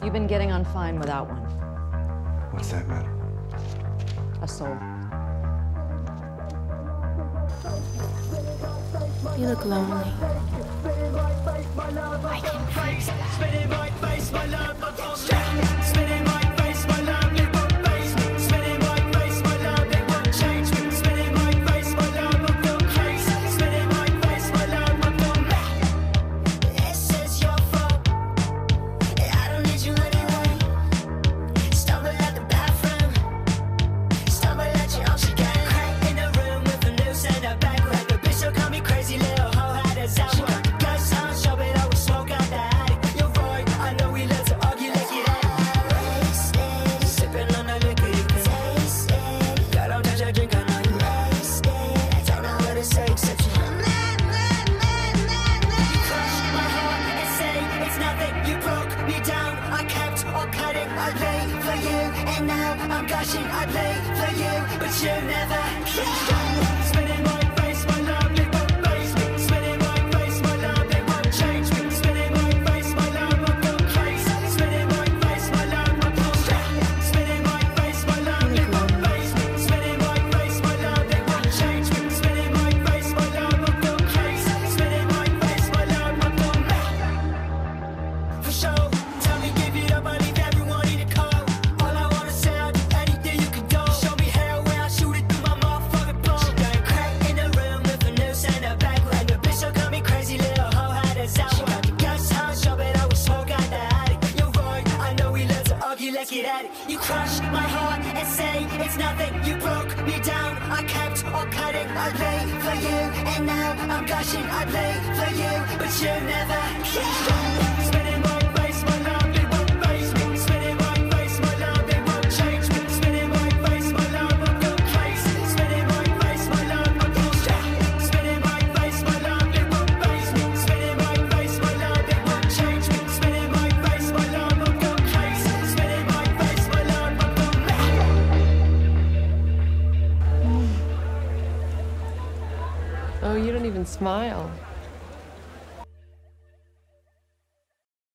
You've been getting on fine without one. What's that matter? A soul. You look lonely. I can fix that. I'd lay for you, but you never spinning my face, my love, it won't face me. Spinning my face, my love, it won't change me. Spinning my face, my love, I've gone crazy. Spinning my face, my love, I've gone crazy. Spinning my face, my love, it won't face me. Spinning my face, my love, it won't change me. Spinning my face, my love, I've gone crazy. Spinning my face, my love, I've gone mad. For sure, tell me give it up, I leave everyone in the cold. Get at it. You crush my heart and say it's nothing. You broke me down. I kept on cutting. I'd lay for you, and now I'm gushing. I'd lay for you, but you never spinning my face, my love, it won't face me. Spinning my face, my love, it won't change me. Spinning my face, my love, I've gone crazy. Spinning my face, my love, I've gone crazy. Spinning my face, my love, it won't face me. Spinning my face, my love, it won't change me. Spinning my face, my love, I've gone crazy. Spinning my face, my love, I've gone mad. Oh, you don't even smile.